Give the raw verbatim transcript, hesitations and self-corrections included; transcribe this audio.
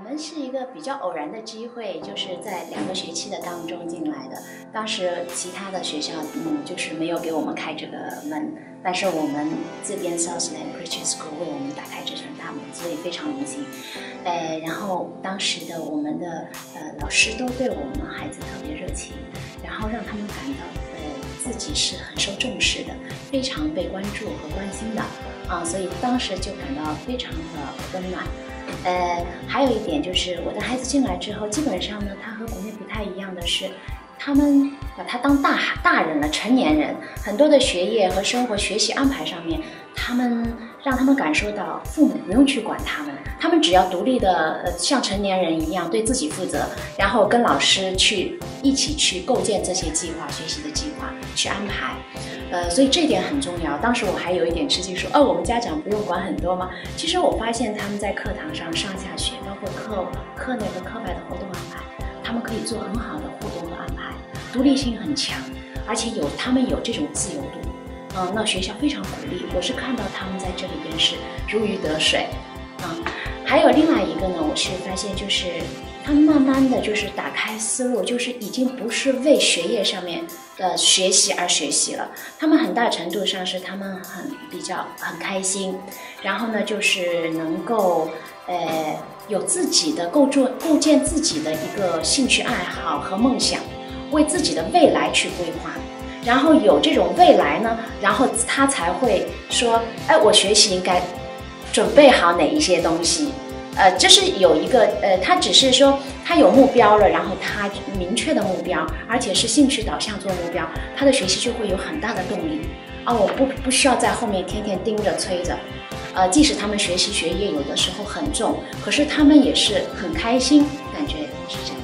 们是一个比较偶然的机会，就是在两个学期的当中进来的。当时其他的学校，嗯，就是没有给我们开这个门，但是我们这边 Southland Christian School 为我们打开这扇大门，所以非常荣幸。呃，然后当时的我们的呃老师都对我们孩子特别热情，然后让他们感到呃自己是很受重视的，非常被关注和关心的啊，所以当时就感到非常的温暖。呃，还有一点就是我的孩子进来之后，基本上呢，他和国内不太一样的是，他们把他当大大人了，成年人，很多的学业和生活学习安排上面，他们让他们感受到父母不用去管他们，他们只要独立的呃像成年人一样对自己负责，然后跟老师去一起去构建这些计划，学习的计划去安排。呃，所以这一点很重要。当时我还有一点吃惊，说，哦，我们家长不用管很多吗？其实我发现他们在课堂上上下学，包括课课内和课外的活动安排，他们可以做很好的互动和安排，独立性很强，而且有他们有这种自由度。嗯，那学校非常鼓励，我是看到他们在这里边是如鱼得水。啊、嗯，还有另外一个呢，我是发现就是他们慢慢的就是打开思路，就是已经不是为学业上面的学习而学习了，他们很大程度上是他们很比较很开心，然后呢就是能够呃有自己的构筑构建自己的一个兴趣爱好和梦想，为自己的未来去规划，然后有这种未来呢，然后他才会说，哎，我学习应该准备好哪一些东西。呃，这是有一个呃，他只是说他有目标了，然后他明确的目标，而且是兴趣导向做目标，他的学习就会有很大的动力啊！我不不需要在后面天天盯着催着，呃，即使他们学习学业有的时候很重，可是他们也是很开心，感觉是这样。